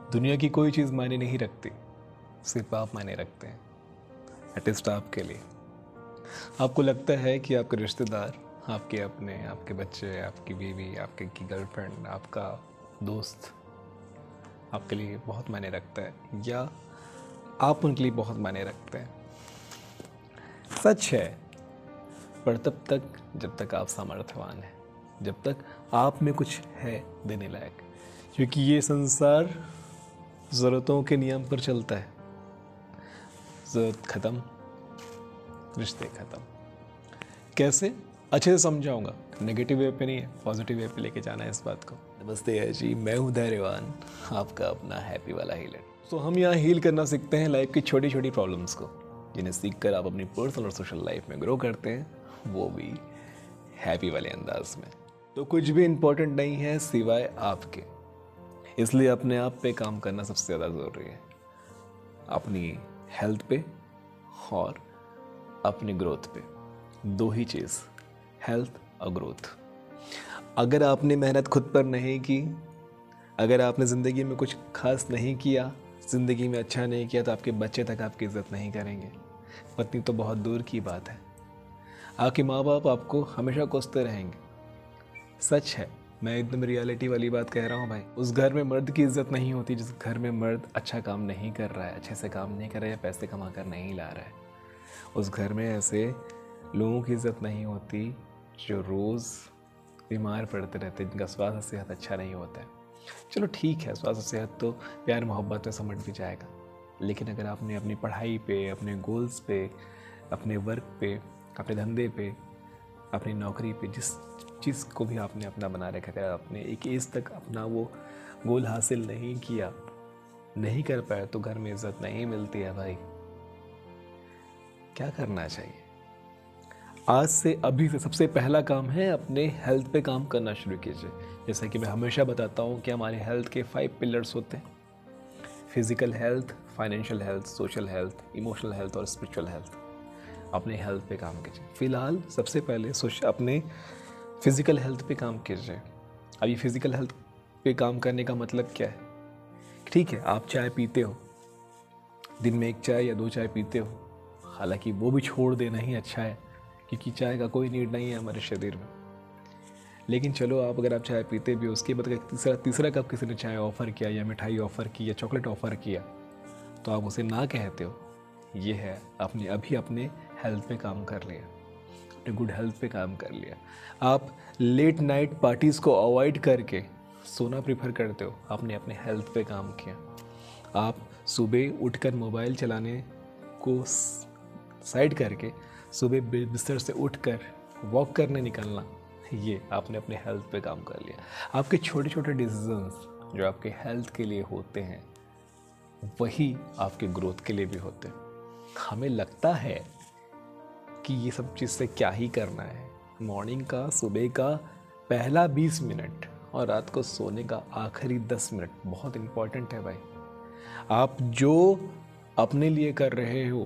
दुनिया की कोई चीज़ मायने नहीं रखती, सिर्फ आप मायने रखते हैं। एटलीस्ट आपके लिए। आपको लगता है कि आपके रिश्तेदार, आपके अपने, आपके बच्चे, आपकी बीवी, आपके की गर्लफ्रेंड, आपका दोस्त आपके लिए बहुत मायने रखता है, या आप उनके लिए बहुत मायने रखते हैं। सच है, पर तब तक जब तक आप सामर्थ्यवान हैं, जब तक आप में कुछ है देने लायक। क्योंकि ये संसार ज़रूरतों के नियम पर चलता है। ज़रूरत ख़त्म, रिश्ते ख़त्म। कैसे? अच्छे से समझाऊंगा। नेगेटिव वे पे नहीं है, पॉजिटिव वे पे लेके जाना है इस बात को। नमस्ते है जी, मैं हूँ धैर्यवान, आपका अपना हैप्पी वाला हीलर। तो हम यहाँ हील करना सीखते हैं लाइफ की छोटी छोटी प्रॉब्लम्स को, जिन्हें सीख कर आप अपनी पर्सनल और सोशल लाइफ में ग्रो करते हैं, वो भी हैप्पी वाले अंदाज में। तो कुछ भी इम्पोर्टेंट नहीं है सिवाय आपके, इसलिए अपने आप पे काम करना सबसे ज़्यादा ज़रूरी है। अपनी हेल्थ पे और अपनी ग्रोथ पे, दो ही चीज़, हेल्थ और ग्रोथ। अगर आपने मेहनत खुद पर नहीं की, अगर आपने ज़िंदगी में कुछ खास नहीं किया, ज़िंदगी में अच्छा नहीं किया, तो आपके बच्चे तक आपकी इज़्ज़त नहीं करेंगे। पत्नी तो बहुत दूर की बात है, आपके माँ बाप आपको हमेशा कोसते रहेंगे। सच है, मैं एकदम रियलिटी वाली बात कह रहा हूँ भाई। उस घर में मर्द की इज्जत नहीं होती जिस घर में मर्द अच्छा काम नहीं कर रहा है, अच्छे से काम नहीं कर रहा है, या पैसे कमा कर नहीं ला रहा है। उस घर में ऐसे लोगों की इज्जत नहीं होती जो रोज़ बीमार पड़ते रहते, जिनका स्वास्थ्य सेहत अच्छा नहीं होता है। चलो ठीक है, स्वास्थ्य सेहत तो प्यार मोहब्बत में समझ भी जाएगा, लेकिन अगर आपने अपनी पढ़ाई पे, अपने गोल्स पे, अपने वर्क पे, अपने धंधे पे, अपनी नौकरी पे, जिस चीज़ को भी आपने अपना बना रखा है, आपने एक एज तक अपना वो गोल हासिल नहीं किया, नहीं कर पाया, तो घर में इज्जत नहीं मिलती है भाई। क्या करना चाहिए? आज से, अभी से सबसे पहला काम है अपने हेल्थ पे काम करना शुरू कीजिए। जैसा कि मैं हमेशा बताता हूँ कि हमारे हेल्थ के 5 पिलर्स होते हैं: physical health, financial health, social health, emotional health और स्पिरिचुअल हेल्थ। अपने हेल्थ पे काम कीजिए। फिलहाल सबसे पहले अपने फिज़िकल हेल्थ पे काम कीजिए। अब ये फिज़िकल हेल्थ पे काम करने का मतलब क्या है? ठीक है, आप चाय पीते हो, दिन में 1 चाय या 2 चाय पीते हो, हालांकि वो भी छोड़ देना ही अच्छा है, क्योंकि चाय का कोई नीड नहीं है हमारे शरीर में। लेकिन चलो, अगर आप चाय पीते भी हो, उसके बाद तीसरा कप किसी ने चाय ऑफ़र किया, या मिठाई ऑफ़र की, या चॉकलेट ऑफ़र किया, तो आप उसे ना कहते हो। ये है, आपने अभी अपने हेल्थ पे काम कर लिया, अपने गुड हेल्थ पे काम कर लिया। आप लेट नाइट पार्टीज़ को अवॉइड करके सोना प्रेफर करते हो, आपने अपने हेल्थ पे काम किया। आप सुबह उठकर मोबाइल चलाने को साइड करके सुबह बिस्तर से उठकर वॉक करने निकलना, ये आपने अपने हेल्थ पे काम कर लिया। आपके छोटे छोटे डिसीजंस जो आपके हेल्थ के लिए होते हैं, वही आपके ग्रोथ के लिए भी होते हैं। हमें लगता है कि ये सब चीज़ से क्या ही करना है, मॉर्निंग का, सुबह का पहला 20 मिनट और रात को सोने का आखिरी 10 मिनट बहुत इम्पॉर्टेंट है भाई। आप जो अपने लिए कर रहे हो,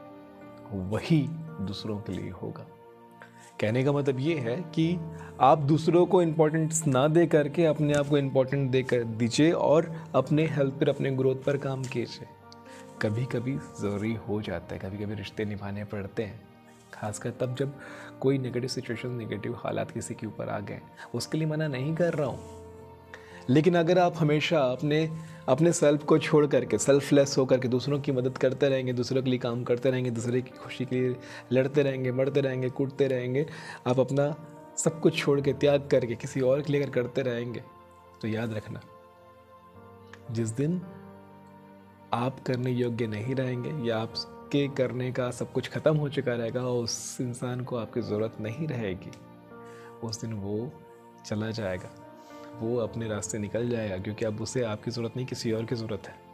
वही दूसरों के लिए होगा। कहने का मतलब ये है कि आप दूसरों को इम्पोर्टेंस ना दे करके अपने आप को इम्पोर्टेंट दे कर दीजिए और अपने हेल्थ पर, अपने ग्रोथ पर काम कीजिए। कभी कभी ज़रूरी हो जाता है, कभी कभी रिश्ते निभाने पड़ते हैं, खासकर तब जब कोई नेगेटिव सिचुएशन, नेगेटिव हालात किसी के ऊपर आ गए। उसके लिए मना नहीं कर रहा हूँ, लेकिन अगर आप हमेशा अपने सेल्फ को छोड़ करके, सेल्फलेस होकर के दूसरों की मदद करते रहेंगे, दूसरों के लिए काम करते रहेंगे, दूसरे की खुशी के लिए लड़ते रहेंगे, मरते रहेंगे, कूदते रहेंगे, आप अपना सब कुछ छोड़ के, त्याग करके किसी और के लिए अगर करते रहेंगे, तो याद रखना, जिस दिन आप करने योग्य नहीं रहेंगे या आपके करने का सब कुछ ख़त्म हो चुका रहेगा और उस इंसान को आपकी ज़रूरत नहीं रहेगी, उस दिन वो चला जाएगा, वो अपने रास्ते निकल जाएगा, क्योंकि अब उसे आपकी ज़रूरत नहीं, किसी और की ज़रूरत है।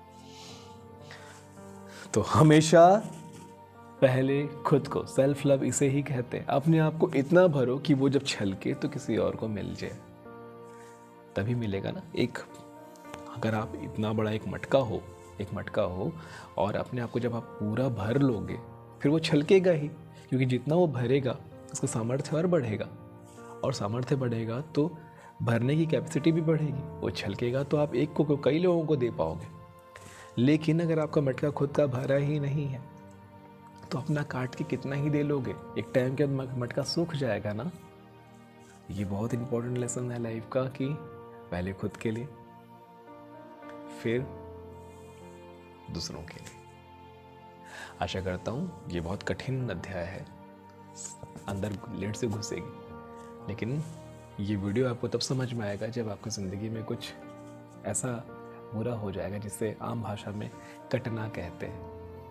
तो हमेशा पहले खुद को, सेल्फ लव इसे ही कहते हैं, अपने आप को इतना भरो कि वो जब छलके तो किसी और को मिल जाए, तभी मिलेगा ना। अगर आप इतना बड़ा एक मटका हो और अपने आप को जब आप पूरा भर लोगे, फिर वो छलकेगा ही, क्योंकि जितना वो भरेगा उसका सामर्थ्य और बढ़ेगा, और सामर्थ्य बढ़ेगा तो भरने की कैपेसिटी भी बढ़ेगी। वो छलकेगा तो आप एक को कई लोगों को दे पाओगे। लेकिन अगर आपका मटका खुद का भरा ही नहीं है तो अपना काट के कितना ही दे लोगे, एक टाइम के बाद मटका सूख जाएगा ना। ये बहुत इंपॉर्टेंट लेसन है लाइफ का कि पहले खुद के लिए, फिर दूसरों के लिए। आशा करता हूँ ये बहुत कठिन अध्याय है, अंदर लेट से घुसेगी, लेकिन ये वीडियो आपको तब समझ में आएगा जब आपकी ज़िंदगी में कुछ ऐसा बुरा हो जाएगा जिसे आम भाषा में कटना कहते हैं,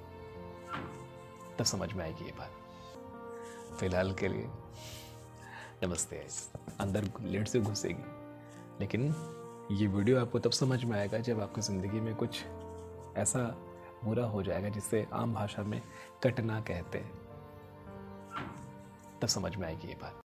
तब समझ में आएगी ये बात। फिलहाल के लिए नमस्ते। अंदर लेट से घुसेगी, लेकिन ये वीडियो आपको तब समझ में आएगा जब आपकी ज़िंदगी में कुछ ऐसा बुरा हो जाएगा जिसे आम भाषा में कटना कहते हैं, तब समझ में आएगी ये बात।